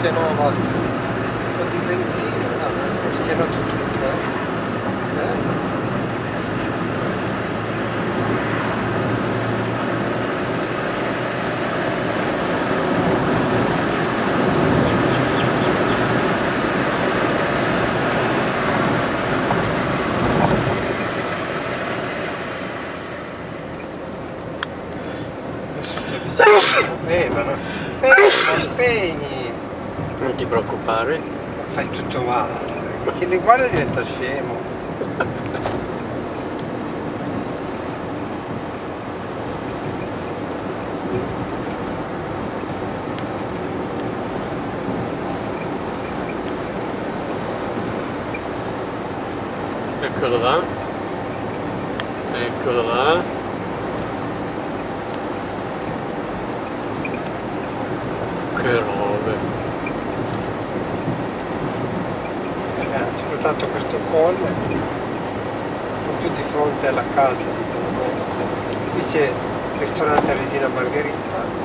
9 un po' di benzina, ho spianato tutto, ma spegni! Non ti preoccupare. Fai tutto male, chi li guarda diventa scemo. Eccolo là. Eccolo là. Che robe. Ha sfruttato questo colle proprio di fronte alla casa di Don Bosco. Qui c'è il ristorante Regina Margherita.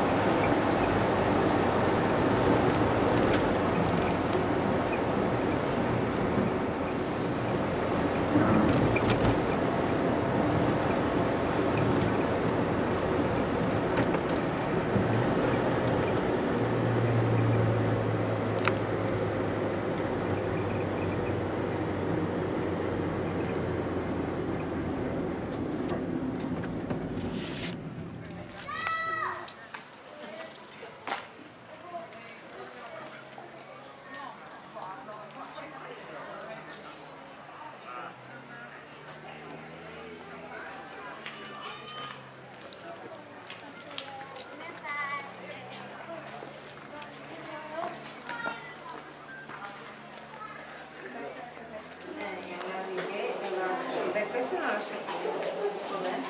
Questo non lo sapevo.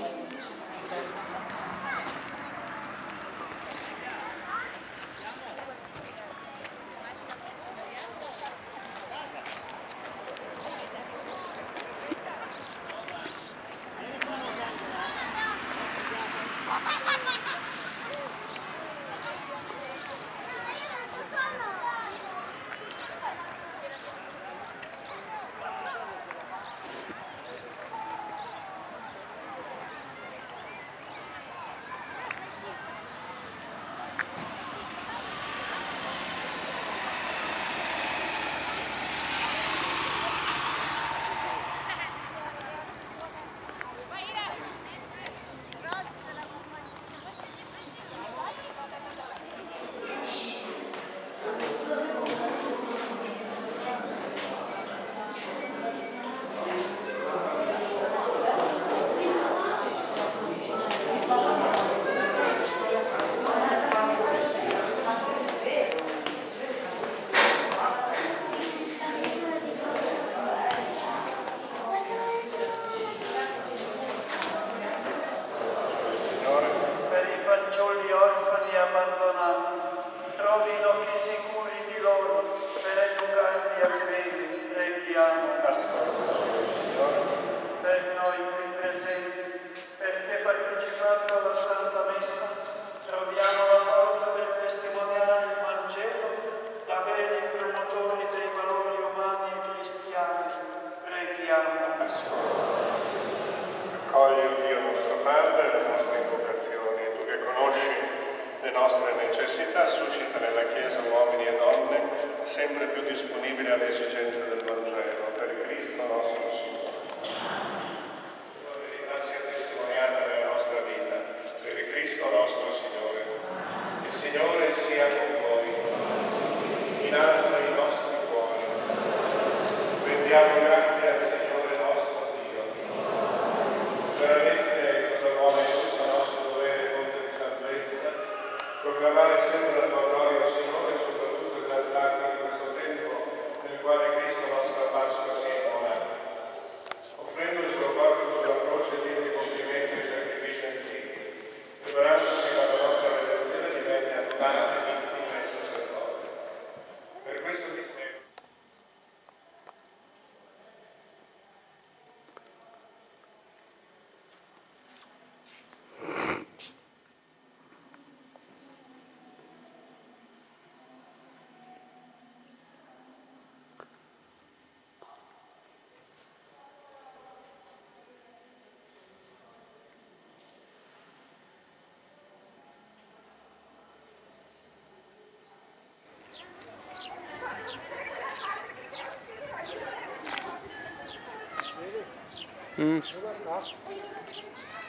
Accogli, o Dio nostro Padre, le nostre invocazioni e tu che conosci le nostre necessità, suscita nella Chiesa uomini e donne sempre più disponibili alle esigenze del Vangelo, per Cristo nostro Signore. La verità sia testimoniata nella nostra vita, per Cristo nostro Signore. Il Signore sia con voi, in alto i nostri cuori. Rendiamo grazie al Signore nostro Dio. Veramente cosa buona e giusta nostro dovere, fonte di salvezza, proclamare sempre la tua gloria, Signore, e soprattutto esaltarti in questo tempo nel quale Cristo nostra Pasqua si immolato. Offrendo il suo corpo sulla croce pieno di complimenti e sacrifici antichi, preparandoci alla nostra redenzione, divenne adorante, vittima e sacerdote. Per questo mistero Guarda qua.